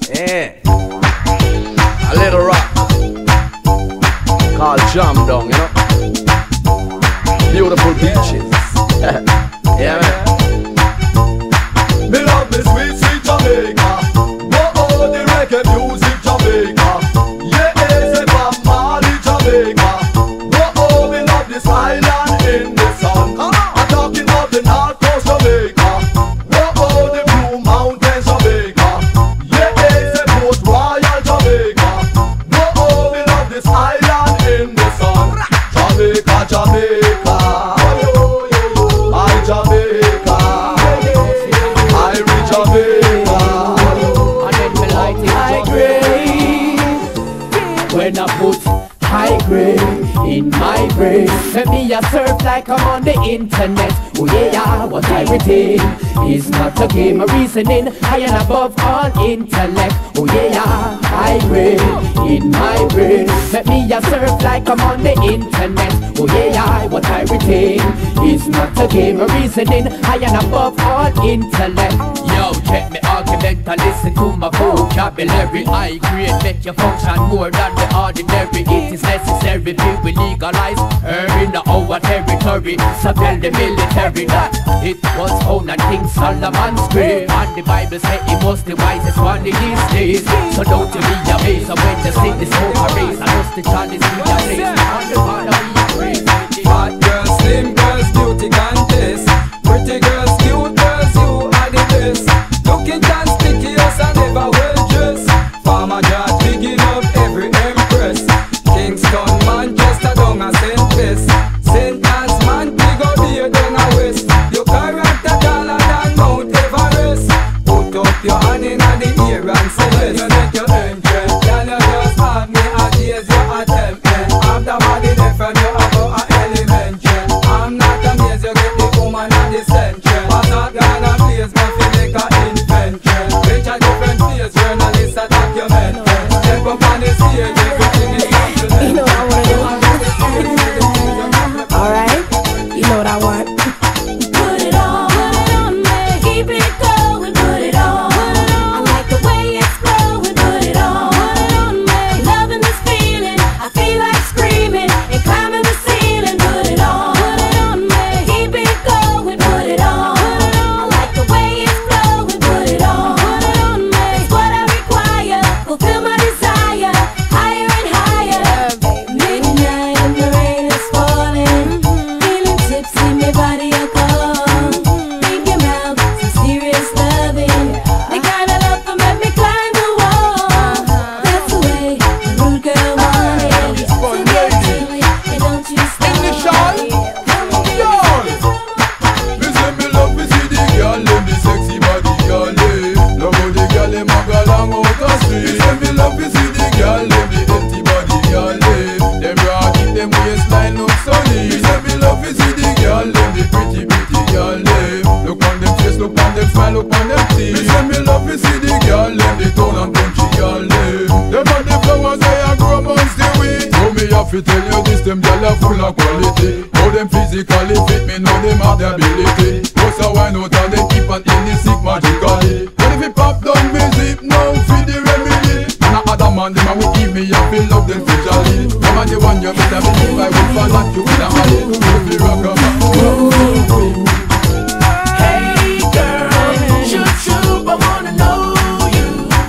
Yeah. A little rock called Jam Down, you know. Beautiful beaches. Yeah, man. Me love me sweet, sweet Jamaica. Oh, the reggae music Jamaica. Yeah, it's a Bob Marley Jamaica. Oh, me love this island in the sun. I'm talking about the North Coast Jamaica. Oh, the Blue Mountains Jamaica. Yeah, it's a Port Royal Jamaica. Oh, me love this island in the sun. Jamaica, Jamaica. I Jamaica. When I put high grade in my brain, let me a surf like I'm on the internet. Oh yeah, what I retain is not a game of reasoning, high and above all intellect. Oh yeah, high grade in my brain, let me a surf like I'm on the internet. Oh yeah, what I retain is not a game of reasoning, high and above all intellect. Yo, check me argument and listen to my vocabulary. High grade make you function more than the ordinary. It is necessary till we legalize her in our territory. So tell the military that it was found on King Solomon's grave, and the Bible say he was the wisest one in these days. So don't you be amazed when you see this whole race. I must the Chinese be amazed on the Father be praised. Hot girls, slim girls, beauty contest. Pretty girls, cute girls, you are the best. Looking tan sticky, us and never well dressed. Farmer George digging up every empress. Kingston, Manchester, down a St. West. St. Anne's man, big up here down a west. Your character taller than Mount Everest. Put up your hand in the air and say yes. You make your entrance. Can you just have me at ease your attempt? After body different, you have a element. I'm not amazed you get the woman and the central. I'm not gonna please me feel like a invention. Reach a different place, journalists a document. Step up on the stage, everything is documented. You know what I want to do. Alright, you know what I want. Put it on me. Keep it going, put it on. I like the way it's flowing, put it on me. Loving this feeling, I feel like screaming and climbing the ceiling. Put it on me. Keep it going, put it on. I like the way it's flowing, put it on me. It's what I require, fulfill my desire, higher and higher. Midnight and the rain is falling, feeling tipsy, my body a call. Thinking about some serious loving, the kind of love that make me climb the wall. That's the way the rude girl wanted. So get to it, and don't you stop. Me say me love me see the girl them, the sexy body girl them. Love how the girl them a go along out the street. Me say me love me see the girl them, the empty body girl them. Them broad in them waistline look so neat. Me say me love me see the girl them, the pretty girl them. Look on them face, look on them smile, look on them teeth. Me say me love me see the girl them, the town and country girl them. Them are the flowers they a grow amongst the weeds. So me have to tell you this, them gyal are full of quality. How them physically fit, me know them have the ability. Just a wine out and they keep on in the sick magically. But if it pop down me zip now, feed the remedy. And a other man, them a will give me a feel love them specially. Them a the one you better believe I will fall at you with a holly. If you rock a man. Hey girl, shoot, I wanna know you.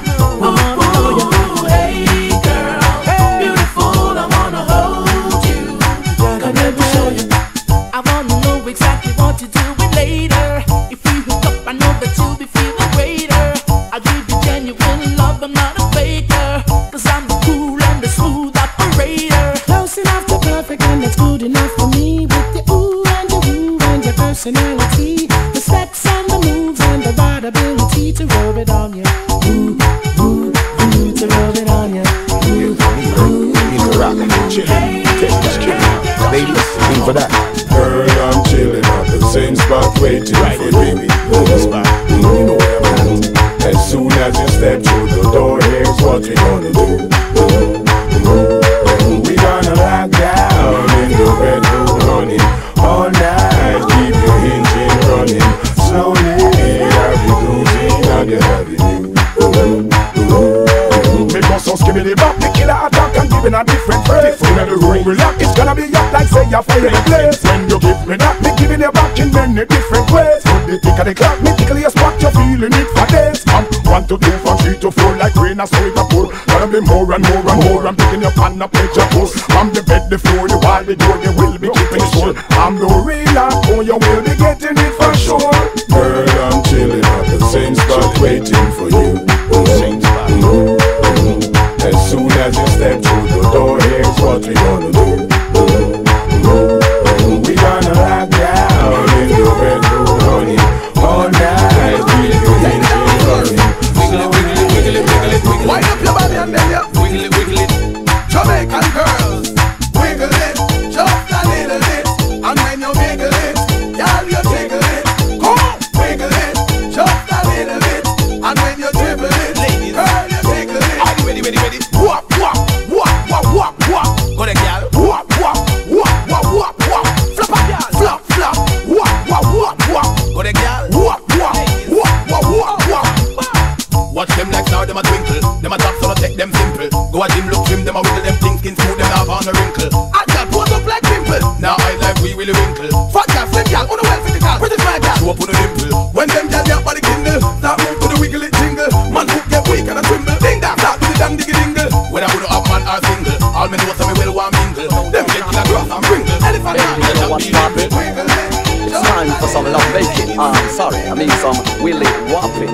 Ooh, hey girl, beautiful, I wanna hold you. Come let me show you. I wanna know exactly what you're doing later. If we hook up, I know that you'll be feeling greater. I'll give you genuine love, I'm not a faker. 'Cause I'm the cool and the smooth operator. Close enough to perfect and it's good enough for me. With the ooh and the woo and your personality, the specs and the moves and the right ability to rub it on you. Ooh, ooh, ooh, to rub it on you. Ooh, ooh, He's rockin' and chillin', taking his kid. Ladies, in for that. Girl, I'm chillin' at the same spot waiting for you. Baby, spot. You know where I'm at. As soon as you step through the door, here's what we gonna do. We gonna lock down in the bedroom, honey. All night, keep your engine running. Slowly, I'll be cruising on your avenue. Ribbity bop, the killer attack and giving a different phrase. In the room relax, it's gonna be up like say you're fire the place. When you give me that, me giving you back in many different ways. Put the tick of the clock, me tickle your spot, you're feeling it for days. 1 to 2, from 3 to 4, like rain and so it a pour. Gonna be more and more and more. I'm picking up on the page of post. From the bed, the floor, the wall, the door, they will be keeping it full. I'm no real oh, you will be getting it for sure. Girl, I'm chilling at the same spot, waiting for you. As soon as you step through the door, here's what we gonna do. We gonna lock down in the bedroom, honey. All night, we can honey. Wiggle it, wiggle it, wiggle it, wiggle it, wiggle it. Wind up your body and then you wiggle it, wiggle it. Jamaican girls, wiggle it, just a little bit. And when you wiggle it, y'all you jiggle it. Come on, wiggle it, just a little bit. And when you dribble it, ladies, girl you jiggle it. Are you ready, ready, ready? Wop, wop, wop, wop, wop, wop. Go there, girl. Wop, wop, wop, wop, wop, wop. Flop up, girl. Flop, flop. Wop, wop, wop, wop. Go there, girl. Wop, wop, wop, wop, wop, wop. Watch them like now, them a twinkle. Them a top, so don't take them simple. Go a gym, look trim, them a wiggle, them thin skin smooth, them have on a wrinkle. I got pose up like pimple. Now I like we will winkle. Fat gal, slim gal, on the well physical. British my gal, show up on the dimple. When them gal get body kindle, start move to the wiggle it jingle. Man hook get weak and a tremble. Ding dong, start to the dang diggy dingle. When I put up man or single, all men know some will want mingle. Them get killer growth and wrinkle. Elephant man, you know what's poppin'? It's time for some love making. I'm sorry, I mean some willy whopping.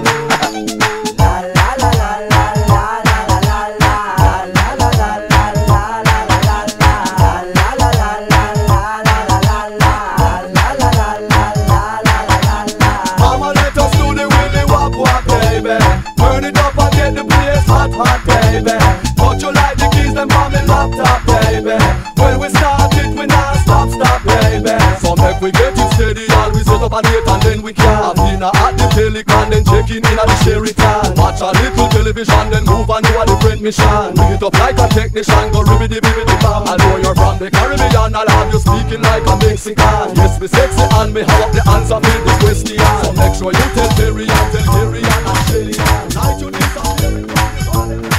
Turn it up and get the place hot, hot, baby. Touch you like the keys, them on me laptop, baby. When we start it, we not stop, stop, baby. So make we get it steady, all we set up and wait and then we can have dinner at the Pelican, then check in at the Sheraton. Watch a little television, then move on to a different mission. Bring it up like a technician, go ribbity bibbity bam. I know you're from the Caribbean, I'll have you speaking like a Mexican. Yes, me sexy and me have up the answer for this question. So make sure you tell Terry and tell Terry and Shelly. Like you disappearing from the